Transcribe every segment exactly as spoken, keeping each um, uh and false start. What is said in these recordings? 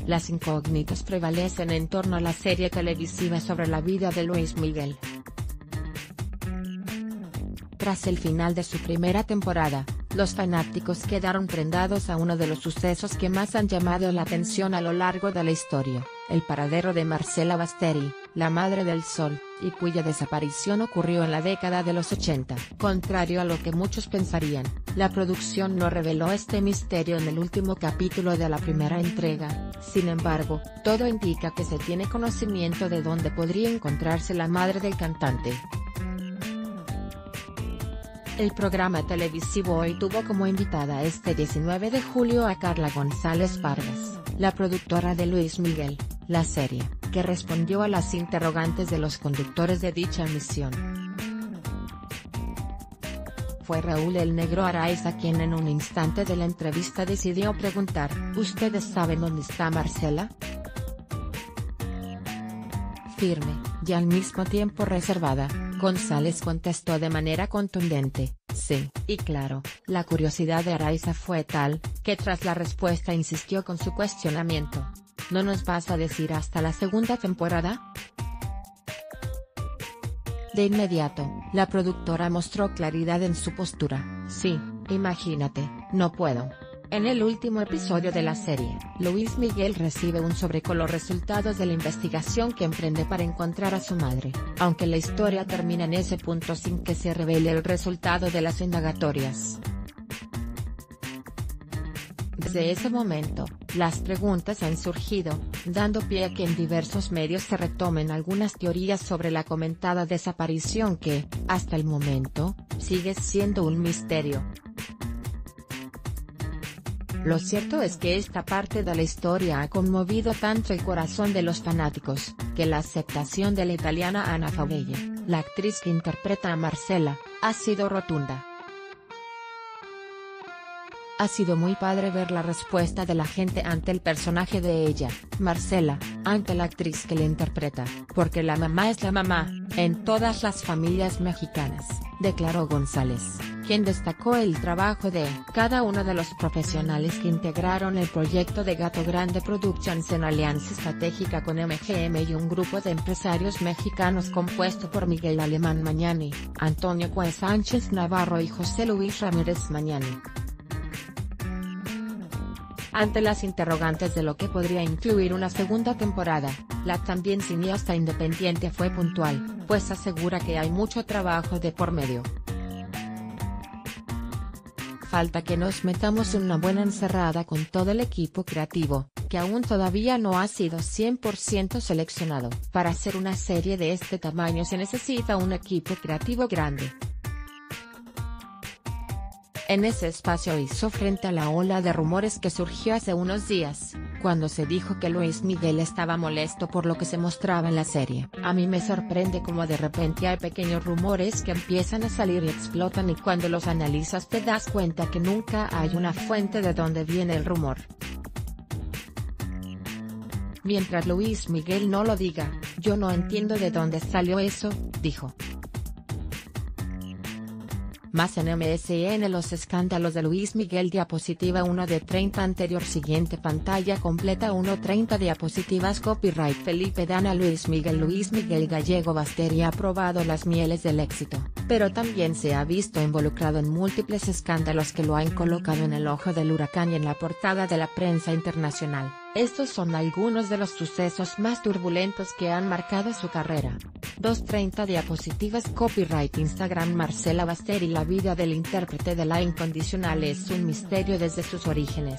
las incógnitas prevalecen en torno a la serie televisiva sobre la vida de Luis Miguel. Tras el final de su primera temporada, los fanáticos quedaron prendados a uno de los sucesos que más han llamado la atención a lo largo de la historia, el paradero de Marcela Basteri, la Madre del Sol, y cuya desaparición ocurrió en la década de los ochenta. Contrario a lo que muchos pensarían, la producción no reveló este misterio en el último capítulo de la primera entrega. Sin embargo, todo indica que se tiene conocimiento de dónde podría encontrarse la madre del cantante. El programa televisivo Hoy tuvo como invitada este diecinueve de julio a Carla González Vargas, la productora de Luis Miguel, la serie, que respondió a las interrogantes de los conductores de dicha emisión. Fue Raúl El Negro Araiza quien en un instante de la entrevista decidió preguntar: ¿ustedes saben dónde está Marcela? Firme, y al mismo tiempo reservada, González contestó de manera contundente: sí, y claro. La curiosidad de Araiza fue tal, que tras la respuesta insistió con su cuestionamiento: ¿no nos vas a decir hasta la segunda temporada? De inmediato, la productora mostró claridad en su postura: sí, imagínate, no puedo. En el último episodio de la serie, Luis Miguel recibe un sobre con los resultados de la investigación que emprende para encontrar a su madre, aunque la historia termina en ese punto sin que se revele el resultado de las indagatorias. Desde ese momento, las preguntas han surgido, dando pie a que en diversos medios se retomen algunas teorías sobre la comentada desaparición que, hasta el momento, sigue siendo un misterio. Lo cierto es que esta parte de la historia ha conmovido tanto el corazón de los fanáticos, que la aceptación de la italiana Anna Favilli, la actriz que interpreta a Marcela, ha sido rotunda. Ha sido muy padre ver la respuesta de la gente ante el personaje de ella, Marcela, ante la actriz que le interpreta, porque la mamá es la mamá, en todas las familias mexicanas, declaró González, quien destacó el trabajo de cada uno de los profesionales que integraron el proyecto de Gato Grande Productions en alianza estratégica con M G M y un grupo de empresarios mexicanos compuesto por Miguel Alemán Mañani, Antonio Cue Sánchez Navarro y José Luis Ramírez Mañani. Ante las interrogantes de lo que podría incluir una segunda temporada, la también cineasta independiente fue puntual, pues asegura que hay mucho trabajo de por medio. Falta que nos metamos en una buena encerrada con todo el equipo creativo, que aún todavía no ha sido cien por ciento seleccionado. Para hacer una serie de este tamaño se necesita un equipo creativo grande. En ese espacio hizo frente a la ola de rumores que surgió hace unos días, cuando se dijo que Luis Miguel estaba molesto por lo que se mostraba en la serie. A mí me sorprende cómo de repente hay pequeños rumores que empiezan a salir y explotan, y cuando los analizas te das cuenta que nunca hay una fuente de donde viene el rumor. Mientras Luis Miguel no lo diga, yo no entiendo de dónde salió eso, dijo. Más en M S N los escándalos de Luis Miguel. Diapositiva uno de treinta anterior. Siguiente pantalla completa. uno treinta diapositivas. Copyright Felipe Dana. Luis Miguel. Luis Miguel Gallego Basteri ha probado las mieles del éxito, pero también se ha visto involucrado en múltiples escándalos que lo han colocado en el ojo del huracán y en la portada de la prensa internacional. Estos son algunos de los sucesos más turbulentos que han marcado su carrera. doscientas treinta diapositivas. Copyright Instagram. Marcela Basteri. La vida del intérprete de La Incondicional es un misterio desde sus orígenes.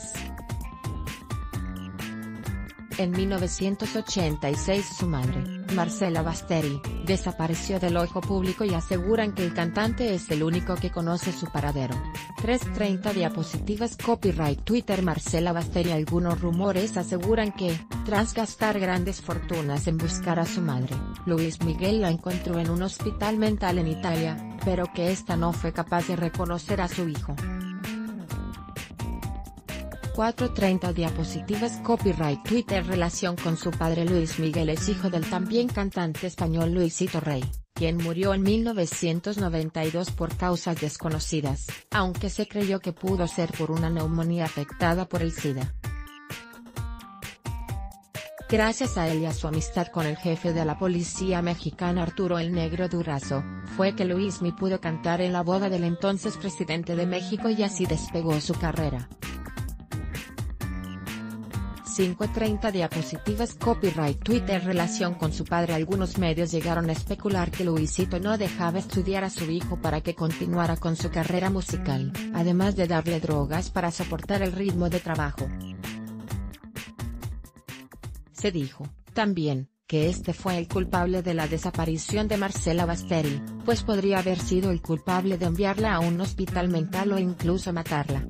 En mil novecientos ochenta y seis su madre, Marcela Basteri, desapareció del ojo público y aseguran que el cantante es el único que conoce su paradero. trescientas treinta diapositivas. Copyright Twitter. Marcela Basteri. Algunos rumores aseguran que, tras gastar grandes fortunas en buscar a su madre, Luis Miguel la encontró en un hospital mental en Italia, pero que ésta no fue capaz de reconocer a su hijo. cuatrocientas treinta diapositivas. Copyright Twitter. Relación con su padre. Luis Miguel es hijo del también cantante español Luisito Rey, quien murió en mil novecientos noventa y dos por causas desconocidas, aunque se creyó que pudo ser por una neumonía afectada por el SIDA. Gracias a él y a su amistad con el jefe de la policía mexicana Arturo El Negro Durazo, fue que Luismi pudo cantar en la boda del entonces presidente de México y así despegó su carrera. cinco treinta diapositivas Copyright Twitter. Relación con su padre. Algunos medios llegaron a especular que Luisito no dejaba estudiar a su hijo para que continuara con su carrera musical, además de darle drogas para soportar el ritmo de trabajo. Se dijo, también, que este fue el culpable de la desaparición de Marcela Basteri, pues podría haber sido el culpable de enviarla a un hospital mental o incluso matarla.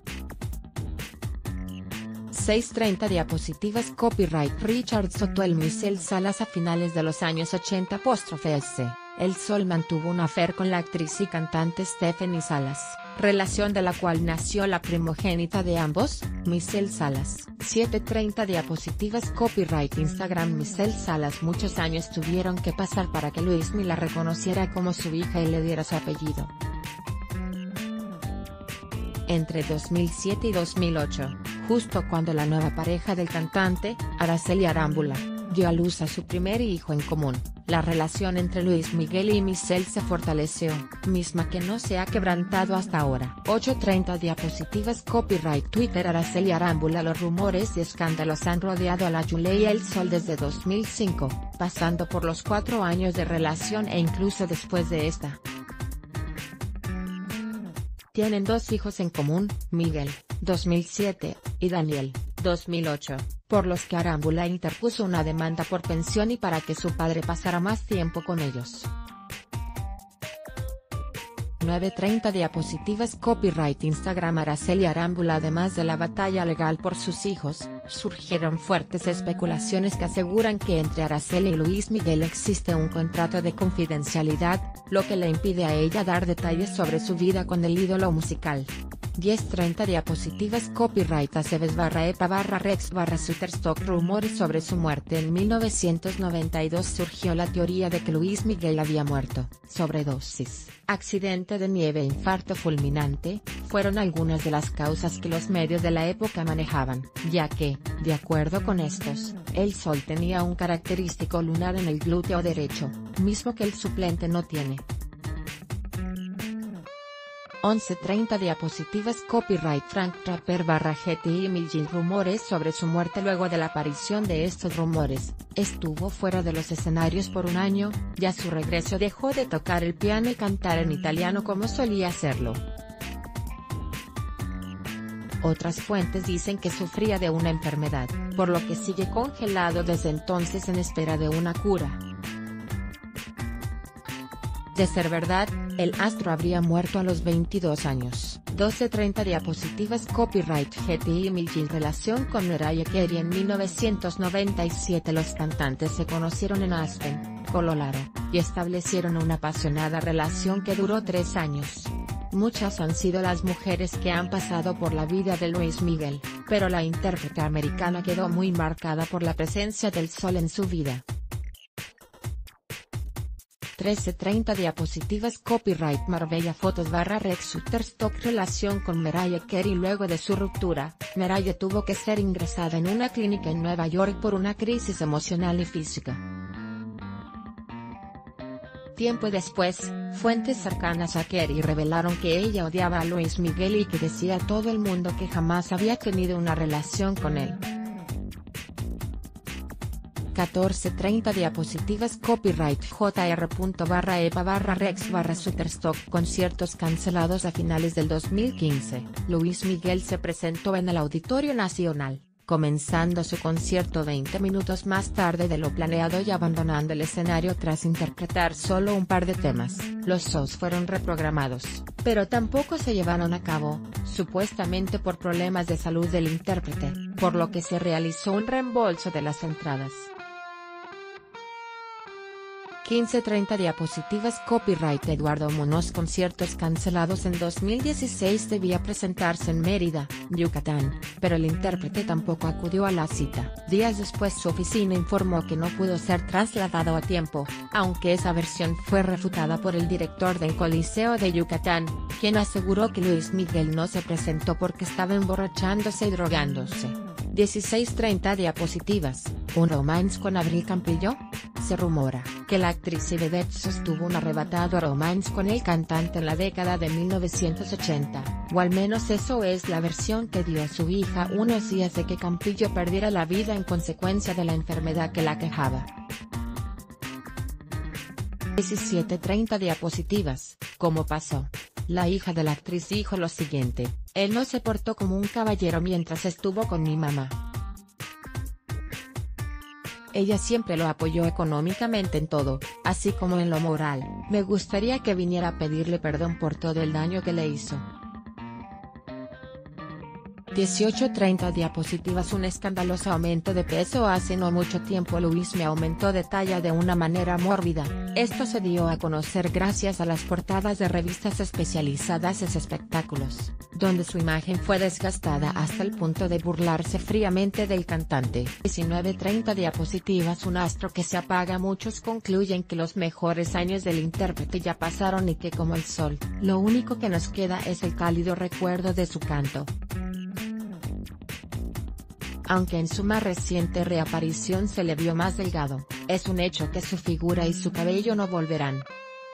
seis treinta diapositivas Copyright Richard Soto. El Michelle Salas. A finales de los años ochenta S. El Sol mantuvo un affair con la actriz y cantante Stephanie Salas, relación de la cual nació la primogénita de ambos, Michelle Salas. siete treinta diapositivas Copyright Instagram. Michelle Salas. Muchos años tuvieron que pasar para que Luismi la reconociera como su hija y le diera su apellido. Entre dos mil siete y dos mil ocho, justo cuando la nueva pareja del cantante, Araceli Arámbula, dio a luz a su primer hijo en común, la relación entre Luis Miguel y Michelle se fortaleció, misma que no se ha quebrantado hasta ahora. ocho treinta diapositivas Copyright Twitter. Araceli Arámbula. Los rumores y escándalos han rodeado a la Yule y El Sol desde dos mil cinco, pasando por los cuatro años de relación e incluso después de esta. Tienen dos hijos en común, Miguel, dos mil siete, y Daniel, dos mil ocho, por los que Arámbula interpuso una demanda por pensión y para que su padre pasara más tiempo con ellos. nueve treinta diapositivas Copyright Instagram. Araceli Arámbula. Además de la batalla legal por sus hijos, surgieron fuertes especulaciones que aseguran que entre Araceli y Luis Miguel existe un contrato de confidencialidad, lo que le impide a ella dar detalles sobre su vida con el ídolo musical. diez treinta diapositivas Copyright Aceves barra epa barra rex barra Shutterstock. Rumores sobre su muerte. En mil novecientos noventa y dos surgió la teoría de que Luis Miguel había muerto, sobredosis, accidente de nieve, infarto fulminante, fueron algunas de las causas que los medios de la época manejaban, ya que, de acuerdo con estos, El Sol tenía un característico lunar en el glúteo derecho, mismo que el suplente no tiene. once treinta diapositivas Copyright Frank Trapper barra G T I Milgin. Rumores sobre su muerte. Luego de la aparición de estos rumores, estuvo fuera de los escenarios por un año, y a su regreso dejó de tocar el piano y cantar en italiano como solía hacerlo. Otras fuentes dicen que sufría de una enfermedad, por lo que sigue congelado desde entonces en espera de una cura. De ser verdad, el astro habría muerto a los veintidós años. doce treinta diapositivas Copyright G T I Milgin. Relación con Mariah Carey. En mil novecientos noventa y siete los cantantes se conocieron en Aspen, Colorado, y establecieron una apasionada relación que duró tres años. Muchas han sido las mujeres que han pasado por la vida de Luis Miguel, pero la intérprete americana quedó muy marcada por la presencia del sol en su vida. trece treinta diapositivas Copyright Marbella. Fotos barra Rex Shutterstock. Relación con Mariah Carey. Luego de su ruptura, Mariah tuvo que ser ingresada en una clínica en Nueva York por una crisis emocional y física. Tiempo después, fuentes cercanas a Carey revelaron que ella odiaba a Luis Miguel y que decía a todo el mundo que jamás había tenido una relación con él. catorce treinta diapositivas Copyright J R barra epa barra rex barra Shutterstock. Conciertos cancelados. A finales del dos mil quince, Luis Miguel se presentó en el Auditorio Nacional, comenzando su concierto veinte minutos más tarde de lo planeado y abandonando el escenario tras interpretar solo un par de temas. Los shows fueron reprogramados, pero tampoco se llevaron a cabo, supuestamente por problemas de salud del intérprete, por lo que se realizó un reembolso de las entradas. quince treinta diapositivas Copyright Eduardo Muñoz. Conciertos cancelados. En dos mil dieciséis debía presentarse en Mérida, Yucatán, pero el intérprete tampoco acudió a la cita. Días después su oficina informó que no pudo ser trasladado a tiempo, aunque esa versión fue refutada por el director del Coliseo de Yucatán, quien aseguró que Luis Miguel no se presentó porque estaba emborrachándose y drogándose. dieciséis treinta diapositivas, ¿un romance con Avril Campillo? Se rumora que la actriz y vedette sostuvo un arrebatado romance con el cantante en la década de mil novecientos ochenta, o al menos eso es la versión que dio su hija unos días de que Campillo perdiera la vida en consecuencia de la enfermedad que la aquejaba. diecisiete treinta diapositivas, ¿cómo pasó? La hija de la actriz dijo lo siguiente: él no se portó como un caballero mientras estuvo con mi mamá. Ella siempre lo apoyó económicamente en todo, así como en lo moral. Me gustaría que viniera a pedirle perdón por todo el daño que le hizo. dieciocho treinta diapositivas. Un escandaloso aumento de peso. Hace no mucho tiempo Luismi aumentó de talla de una manera mórbida. Esto se dio a conocer gracias a las portadas de revistas especializadas en espectáculos, donde su imagen fue desgastada hasta el punto de burlarse fríamente del cantante. diecinueve treinta diapositivas. Un astro que se apaga. Muchos concluyen que los mejores años del intérprete ya pasaron y que, como el sol, lo único que nos queda es el cálido recuerdo de su canto. Aunque en su más reciente reaparición se le vio más delgado, es un hecho que su figura y su cabello no volverán.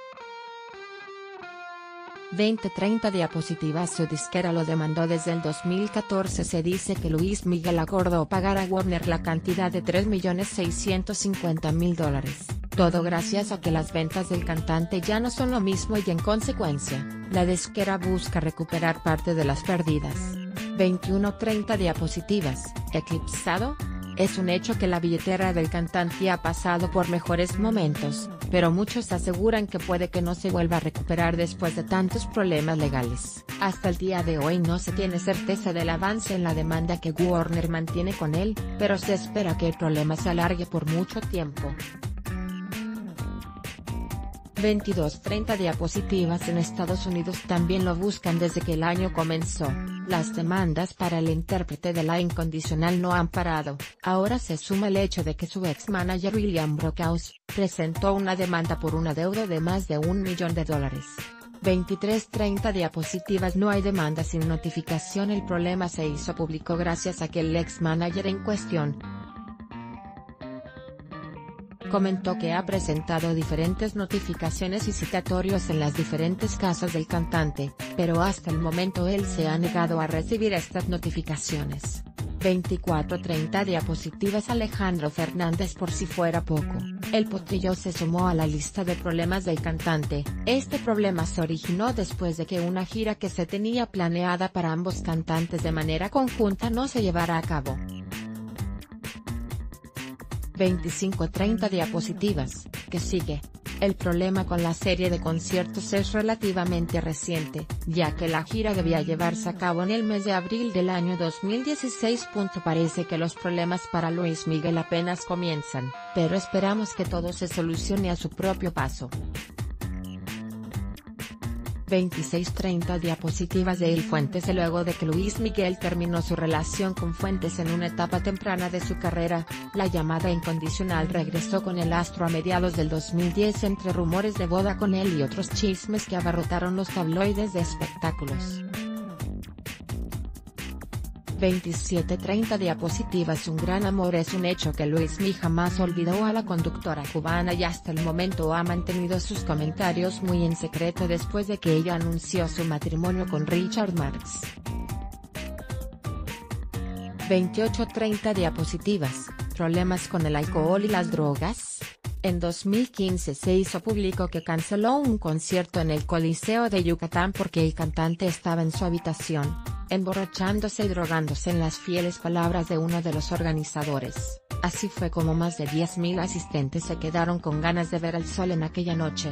veinte treinta diapositivas. Su disquera lo demandó desde el dos mil catorce. Se dice que Luis Miguel acordó pagar a Warner la cantidad de tres millones seiscientos cincuenta mil dólares, todo gracias a que las ventas del cantante ya no son lo mismo y en consecuencia, la disquera busca recuperar parte de las pérdidas. veintiuno treinta diapositivas. ¿Eclipsado? Es un hecho que la billetera del cantante ha pasado por mejores momentos, pero muchos aseguran que puede que no se vuelva a recuperar después de tantos problemas legales. Hasta el día de hoy no se tiene certeza del avance en la demanda que Warner mantiene con él, pero se espera que el problema se alargue por mucho tiempo. veintidós treinta diapositivas. En Estados Unidos también lo buscan desde que el año comenzó. Las demandas para el intérprete de la incondicional no han parado. Ahora se suma el hecho de que su ex-manager William Brockhaus presentó una demanda por un adeudo de más de un millón de dólares. veintitrés treinta diapositivas. No hay demanda sin notificación. El problema se hizo público gracias a que el ex-manager en cuestión comentó que ha presentado diferentes notificaciones y citatorios en las diferentes casas del cantante, pero hasta el momento él se ha negado a recibir estas notificaciones. veinticuatro treinta diapositivas. Alejandro Fernández. Por si fuera poco, el Potrillo se sumó a la lista de problemas del cantante. Este problema se originó después de que una gira que se tenía planeada para ambos cantantes de manera conjunta no se llevara a cabo. veinticinco treinta diapositivas. ¿Qué sigue? El problema con la serie de conciertos es relativamente reciente, ya que la gira debía llevarse a cabo en el mes de abril del año dos mil dieciséis. Parece que los problemas para Luis Miguel apenas comienzan, pero esperamos que todo se solucione a su propio paso. veintiséis treinta diapositivas. De El Fuentes. Luego de que Luis Miguel terminó su relación con Fuentes en una etapa temprana de su carrera, la llamada incondicional regresó con el astro a mediados del dos mil diez entre rumores de boda con él y otros chismes que abarrotaron los tabloides de espectáculos. veintisiete treinta diapositivas. Un gran amor. Es un hecho que Luismi jamás olvidó a la conductora cubana y hasta el momento ha mantenido sus comentarios muy en secreto después de que ella anunció su matrimonio con Richard Marx. veintiocho treinta diapositivas. ¿Problemas con el alcohol y las drogas? En dos mil quince se hizo público que canceló un concierto en el Coliseo de Yucatán porque el cantante estaba en su habitación, emborrachándose y drogándose, en las fieles palabras de uno de los organizadores. Así fue como más de diez mil asistentes se quedaron con ganas de ver el sol en aquella noche.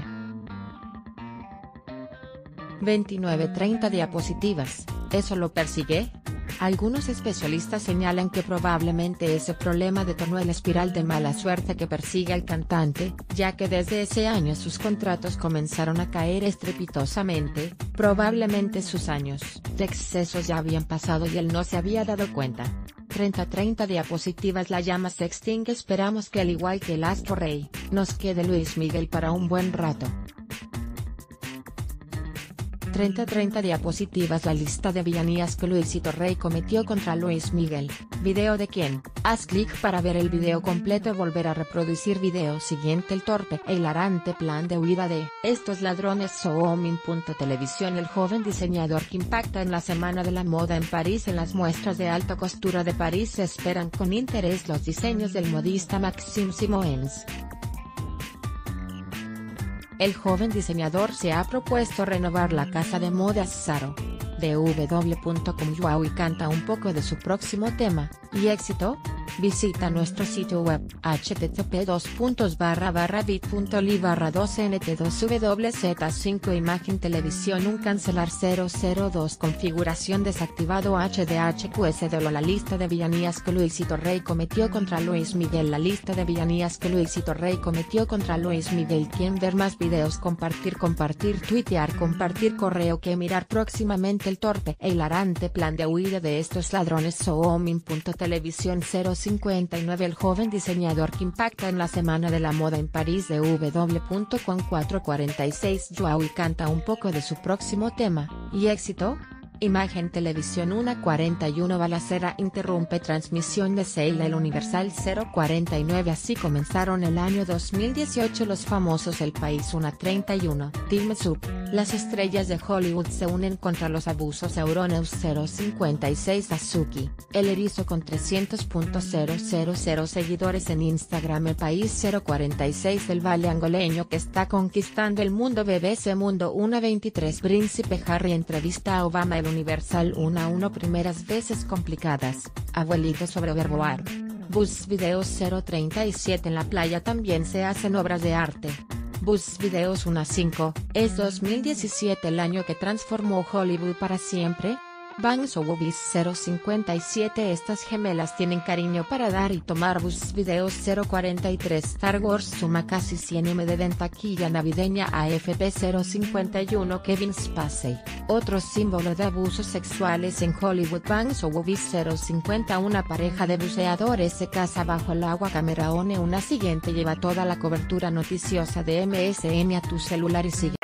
veintinueve treinta diapositivas. ¿Eso lo persigue? Algunos especialistas señalan que probablemente ese problema detonó el espiral de mala suerte que persigue al cantante, ya que desde ese año sus contratos comenzaron a caer estrepitosamente. Probablemente sus años de excesos ya habían pasado y él no se había dado cuenta. treinta treinta diapositivas. La llama se extingue. Esperamos que, al igual que el astro rey, nos quede Luis Miguel para un buen rato. treinta treinta diapositivas la lista de villanías que Luisito Rey cometió contra Luis Miguel. ¿Video de quién? Haz clic para ver el video completo. Volver a reproducir video siguiente. El torpe e hilarante plan de huida de estos ladrones. Soomin.televisión. El joven diseñador que impacta en la Semana de la Moda en París. En las muestras de alta costura de París se esperan con interés los diseños del modista Maxime Simons. El joven diseñador se ha propuesto renovar la casa de modas Zara. D W punto com. Joao canta un poco de su próximo tema, ¿y éxito? Visita nuestro sitio web, h t t p dos puntos barra barra bit punto l y barra dos n t dos w z cinco. Imagen televisión. Un cancelar cero cero dos. Configuración desactivado. H D H Q S de la lista de villanías que Luisito Rey cometió contra Luis Miguel. La lista de villanías que Luisito Rey cometió contra Luis Miguel. ¿Quién ver más videos? Compartir compartir tuitear compartir correo que mirar próximamente. El torpe e hilarante plan de huida de estos ladrones. Soomin.televisión. Cero cincuenta y nueve. El joven diseñador que impacta en la Semana de la Moda en París. D W punto com. cuatro cuarenta y seis. Joao canta un poco de su próximo tema, ¿y éxito? Imagen televisión. Una cuarenta y uno. Balacera interrumpe transmisión de Seila. El Universal. Cero cuarenta y nueve. Así comenzaron el año dos mil dieciocho los famosos. El País. Una treinta y uno. Team Sub. Las estrellas de Hollywood se unen contra los abusos. Euronews. Cero cincuenta y seis. Azuki, el erizo con trescientos mil seguidores en Instagram. El País. Cero cuarenta y seis. El baile angoleño que está conquistando el mundo. B B C Mundo. Una veintitrés. Príncipe Harry entrevista a Obama. El Universal. Una a uno. Primeras veces complicadas, abuelito sobre overboard. Buzz Videos. Cero treinta y siete. En la playa también se hacen obras de arte. Buzz Videos. Una cinco. ¿Es dos mil diecisiete el año que transformó Hollywood para siempre? Bangs o Bubis. Cero cincuenta y siete. Estas gemelas tienen cariño para dar y tomar. Buzz Videos. Cero cuarenta y tres. Star Wars suma casi cien millones en taquilla navideña. A F P. Cero cincuenta y uno. Kevin Spacey, otro símbolo de abusos sexuales en Hollywood. Bangs o Bubis. Cero cincuenta. Una pareja de buceadores se casa bajo el agua. Cameraone. Una siguiente lleva toda la cobertura noticiosa de M S N a tu celular y sigue.